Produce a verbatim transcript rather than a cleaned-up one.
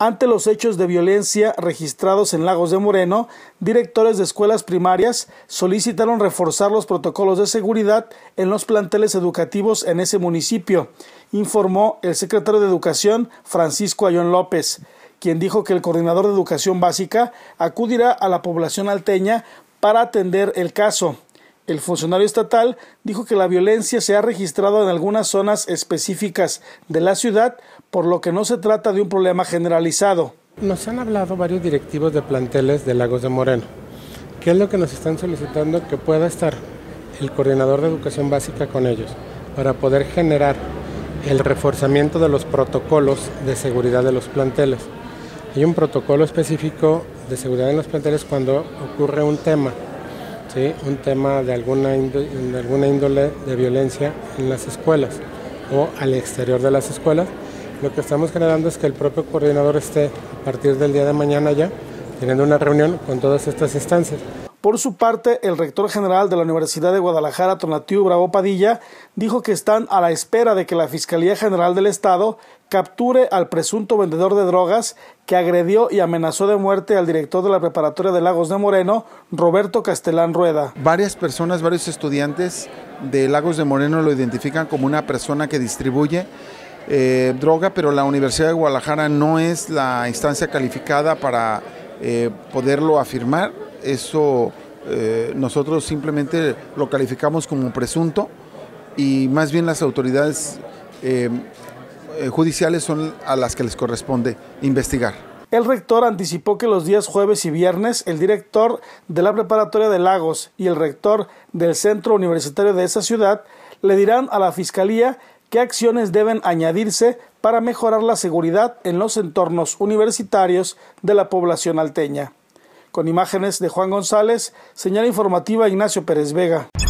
Ante los hechos de violencia registrados en Lagos de Moreno, directores de escuelas primarias solicitaron reforzar los protocolos de seguridad en los planteles educativos en ese municipio, informó el secretario de Educación, Francisco Ayón López, quien dijo que el coordinador de Educación Básica acudirá a la población alteña para atender el caso. El funcionario estatal dijo que la violencia se ha registrado en algunas zonas específicas de la ciudad, por lo que no se trata de un problema generalizado. Nos han hablado varios directivos de planteles de Lagos de Moreno. ¿Qué es lo que nos están solicitando? Que pueda estar el coordinador de Educación Básica con ellos para poder generar el reforzamiento de los protocolos de seguridad de los planteles. Hay un protocolo específico de seguridad en los planteles cuando ocurre un tema. ¿Sí? Un tema de alguna, índole, de alguna índole de violencia en las escuelas o al exterior de las escuelas. Lo que estamos generando es que el propio coordinador esté a partir del día de mañana ya teniendo una reunión con todas estas instancias. Por su parte, el rector general de la Universidad de Guadalajara, Tonatiuh Bravo Padilla, dijo que están a la espera de que la Fiscalía General del Estado capture al presunto vendedor de drogas que agredió y amenazó de muerte al director de la preparatoria de Lagos de Moreno, Roberto Castelán Rueda. Varias personas, varios estudiantes de Lagos de Moreno lo identifican como una persona que distribuye eh, droga, pero la Universidad de Guadalajara no es la instancia calificada para eh, poderlo afirmar. Eso eh, nosotros simplemente lo calificamos como presunto y más bien las autoridades eh, eh, judiciales son a las que les corresponde investigar. El rector anticipó que los días jueves y viernes el director de la preparatoria de Lagos y el rector del centro universitario de esa ciudad le dirán a la Fiscalía qué acciones deben añadirse para mejorar la seguridad en los entornos universitarios de la población alteña. Con imágenes de Juan González, señal informativa Ignacio Pérez Vega.